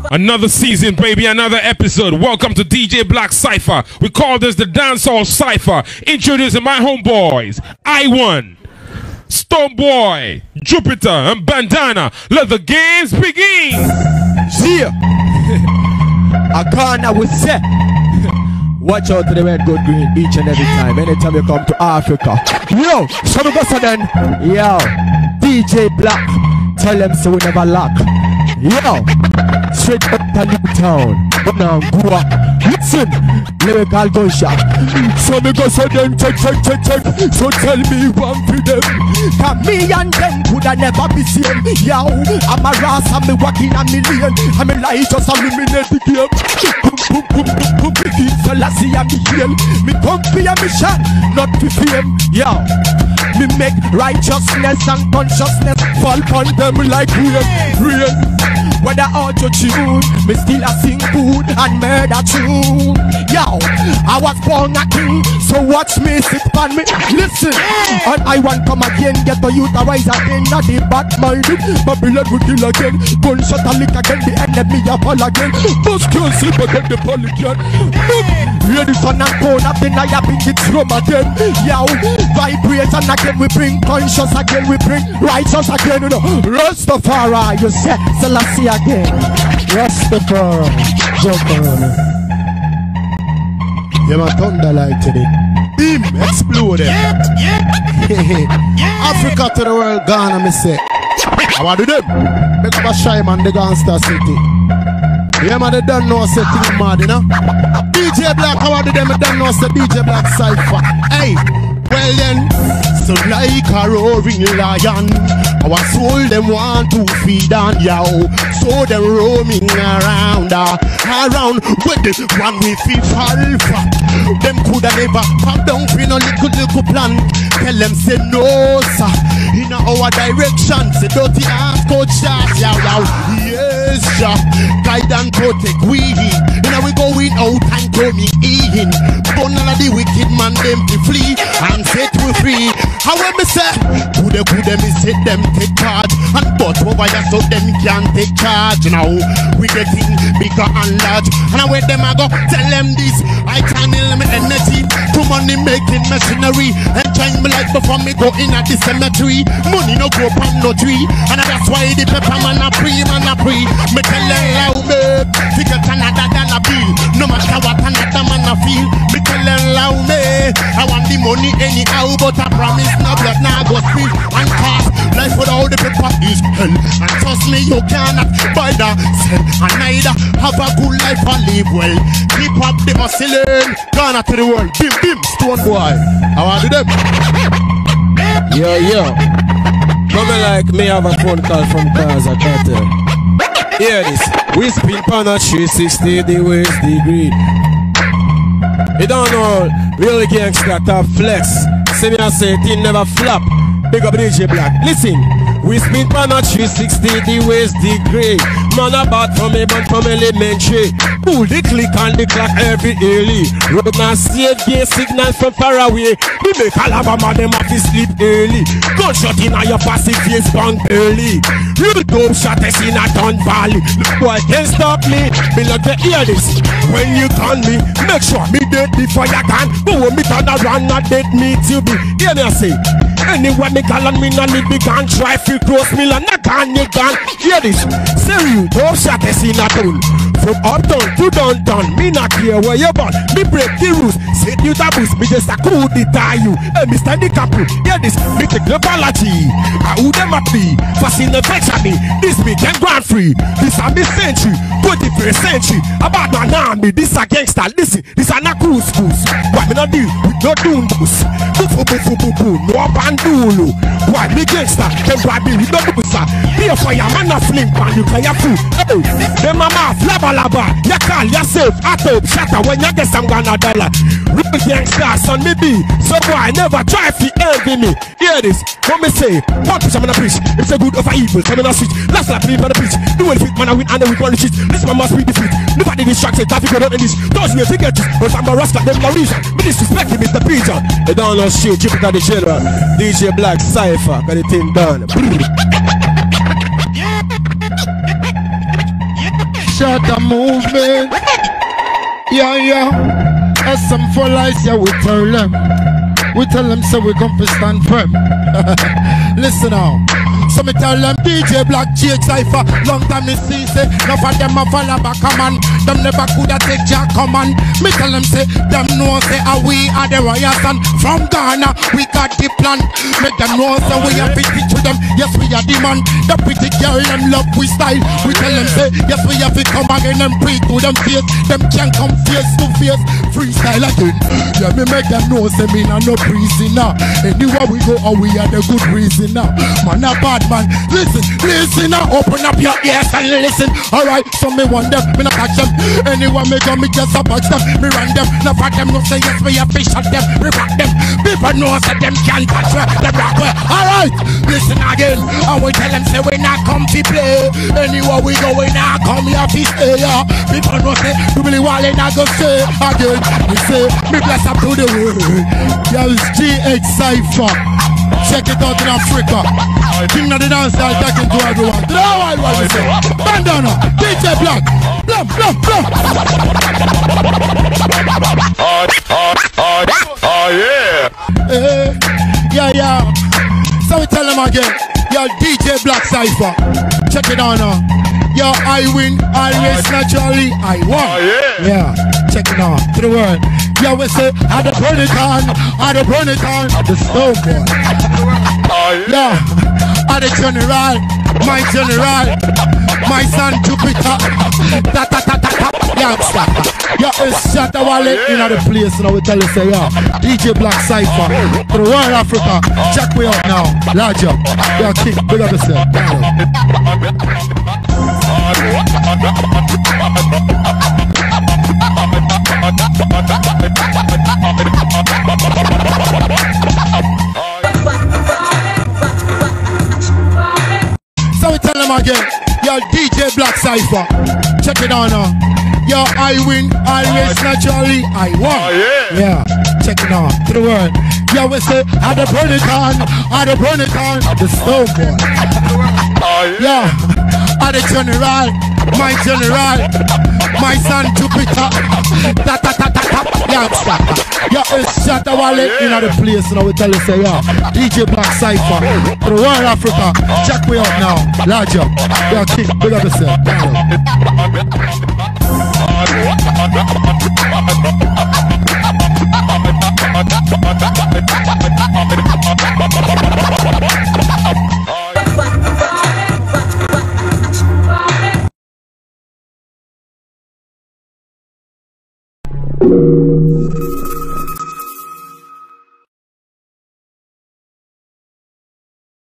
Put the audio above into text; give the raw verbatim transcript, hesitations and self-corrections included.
Another season, baby, another episode. Welcome to D J Black Cypher. We call this the Dancehall Cypher. Introducing my homeboys, I one, Stoneboy, Jupiter, and Bandana. Let the games begin. Yeah. I can't, I would say. Watch out to the red, good, green each and every time. Anytime you come to Africa. Yo, so we go so then. Yo, D J Black. Tell them so we never lack. Yo, straight up to Newtown. But now, go up. Listen, lyrical gunshot. So me go so then, check, check, check, check. So tell me one for them. Cause me and them coulda never be same. Yo, I'm a ras and me walking a million. I'm a lie just eliminate the game. Boom, boom, boom, boom, boom. King Selassie and me hail. Me come for your mission, not for fame. Yo, me make righteousness and consciousness fall upon them like rain, rain. Whether auto-tune, me still a sing good and murder tune. Yo, I was born a king, so watch me, sit on me. Listen, and I want come again, get the youth arise again. Not the bad minded, Babylon will kill again. Gunshot a lick again, the enemy a fall again. Bust can't sleep again, the polygon. Hear the sun and bone up the night, I bring it from again. Yo, vibration again, we bring conscious again, we bring righteous again. You know, Rastafari, you say, Selassie again. Rastafari, jump around. Yeah, my thunder light today. Beam, explode. Yeah, yeah, yeah. Africa to the world, Ghana, me say. I want to do them. Make up a shy man, the Gangster City. Yeah, man, they don't know say thing mad, you know. D J Black, how do them? They don't know say D J Black Cypher. Hey, well then, so like a roaring lion, our soul them want to feed on, yo. So them roaming around, uh, around with the one we feel fall for. Them coulda never pop down for no little little plan. Tell them say no, sir. In our direction, say dirty ass coach shot, yow yow. Yes, sir. Guide and protect we. You know we going out and coming in. But none of the wicked man them to flee and set we free. However me say, coulda coulda me set them take charge, and but over here so them can take charge. Now we getting bigger and large, and where them I go tell them this. I channel me energy to money making machinery, enjoying me life before me go in at the cemetery. Money no grow from no tree, and that's why the pepper man a pre, man a pre. Me tell them how me figure another than a bill. No matter what another man a feel, me tell them how me. I want the money anyhow, but I promise no blood now go spill and cost. Life without the pepper is hell, and trust me you cannot buy that sell. And neither have a good life and live well. Keep up the hustling, Ghana to the world. Bim bim, Stoneboy. How are you them? Yo, yo. Come like me have a phone call from Gaza Cartel. Hear this. We spin pan a three sixty degrees degree. You don't know, really gangsta top flex. See me I say it never flop. Big up D J Black. Listen. We spin pan a three sixty degrees degree. Man a bad from me, but from elementary. Pull the click and the clock every early. Road man save gain signal from far away. We make Alabama them have to sleep early. Gunshot in a your passive face bang early. Real dope shot is in a Don Valley. Look boy can't stop me. Me like to hear this. When you turn me, make sure me dead before you can. But when me turn around, not dead me to be. Hear me I say. Anyway me call on me no need big and try fi close me and not on you gun. Hear this. Say you dope shot is in a town. From uptown to downtown, me not care where you born. Me break the rules, set you taboos, me just a cool the tie you. Hey, me stand the couple, hear this, me take the apology. I who them a be, fascin the vex at me. This me can grand free, this a me century, twenty-first century. About my army, this a gangster, listen, this a not cool schools. Why me not deal with no doom boost? Boo boo boo boo boo, no bandulu. Why me gangster, them why me with no booster. Be a fireman a fling pan, you can ya fool. Hey, them a mouth, lava lava. You call yourself a top shatter when you get some Ghana dollar. Real gangsters on me be, so boy never try to envy me. Hear this, what me say, what push I'm gonna preach. It's a good over evil, come in a switch. Last lap leave on the pitch. Do it fit man I win and then we go on the streets. This man must be defeat. Nobody distracted, traffic go down in this. Those me to get this, but I'm a rascal, them no reason. Me disrespect him, Mister Peter. They don't know shit, Jupiter the general. D J Black Cypher, got the thing done. shot a movement. Yeah, yeah. As some for lies, yeah, we tell them. We tell them so we come to stand firm. Listen now. So me tell them D J Black J Cypher. Long time me see say none of them a follow back a man. Them never coulda take your command. Me tell them say them know say ah we are the royals and from Ghana we got the plan. Make them know say we are pretty to them. Yes we are the man. The pretty girl them love we style. We tell them say yes we have to come again and pre to them face. Them can't come face to face. Freestyle again. Yeah me make them know say me nah no prisoner. Anywhere we go oh we are the good reason now. Man a bad man, listen, listen now, open up your ears and listen. Alright, so me want them, me not catch them. Anyone me go, me just a watch them. Me run them, no for them, no say yes, me a fish at them. Me rock them, people know that them can't touch her. Them rock well. Alright, listen again. I will tell them say we not come to play. Anywhere we go, we not come here to stay. Yeah. People know say, we really want it, not go say again. Me say, me bless up to the world. Yeah, it's G H Cypher. Check it out in Africa. King of the dance style talking to everyone. To the wild world, we say. Bandana, D J Black. Blum, blum, blum. Oh, oh, oh, oh, yeah. Uh, yeah, yeah. So we tell them again. Yo, D J Black Cypher. Check it out now. Yo, I win, always naturally, I won. Oh, yeah. Yeah, check it out. To the world. Yo, we say, I the burn it on, I the burn it on, the stone boy. Oh, yeah. Yeah, I the general, my general, my son Jupiter. Ta ta ta ta ta, youngster. Yo, it's shot a wallet in the place, now we tell you say, yo, D J Black Cypher, to the world Africa, check me out now, large up. Yo, King, big up yourself. So we tell them again, yo D J Black Cypher, check it out now. Yo, I win, always naturally, I won. Oh, yeah. Yeah, check it out, to the world. Yo, we say, I the burn it on, I the burn it on, the stone boy. Oh, yeah. Yeah, I the general, my general, my son Jupiter. Ta ta ta ta ta, youngster. Yo, it's shot a wallet in the place, now we tell you say, yo, D J Black Cypher, to the world Africa, check me out now, large up. Yo, King, big up yourself.